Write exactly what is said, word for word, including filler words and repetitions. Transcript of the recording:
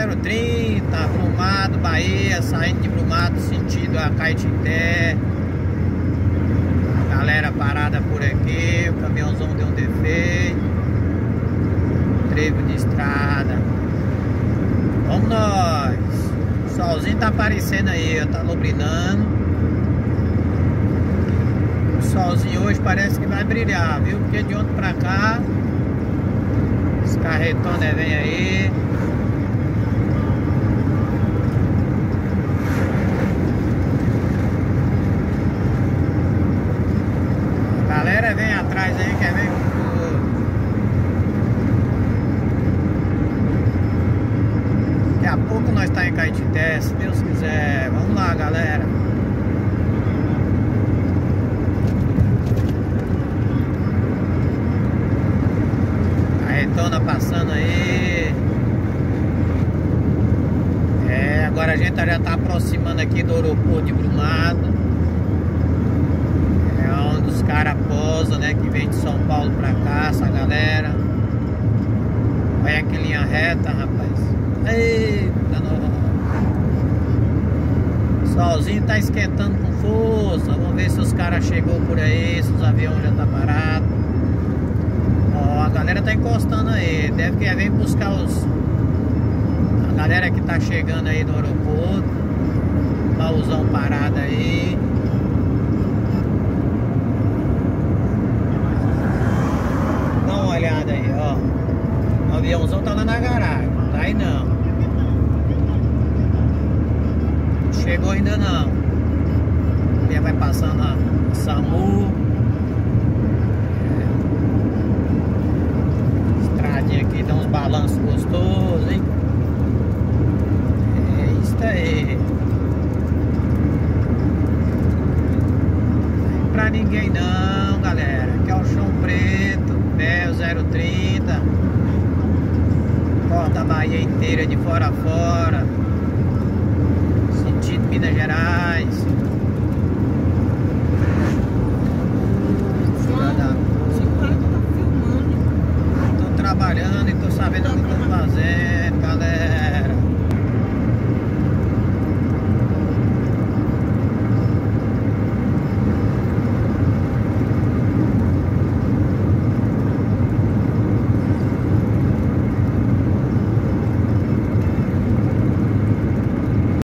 zero trinta, Brumado, Bahia, saindo de Brumado, sentido a Caetité. Galera parada por aqui, o caminhãozão deu um defeito. Trevo de estrada. Vamos nós. O solzinho tá aparecendo aí, ó, tá lobrinando. O solzinho hoje parece que vai brilhar, viu? Porque de ontem pra cá os carretones vem aí. A galera vem atrás aí, quer ver com tudo. Daqui a pouco nós tá em Caetité, se Deus quiser. Vamos lá, galera. Carretona passando aí. É, agora a gente já tá aproximando aqui do aeroporto de Brumado. É onde os caras posam, né? Que vem de São Paulo pra cá, essa galera. Olha que linha reta, rapaz. Eita, não. O solzinho tá esquentando com força. Vamos ver se os caras chegou por aí, se os aviões já tá parado. Ó, a galera tá encostando aí. Deve que vem buscar os... A galera que tá chegando aí no aeroporto. Baúzão parado aí. Dá uma olhada aí, ó. O aviãozão tá lá na garagem. Não tá aí não. Não chegou ainda não. Já vai passando a SAMU. É. Estradinha aqui dá uns balanços gostosos, hein? É isso aí. Não é pra ninguém não, galera. Aqui é o chão preto, Mel zero trinta. Corta a Bahia inteira de fora a fora, sentido Minas Gerais.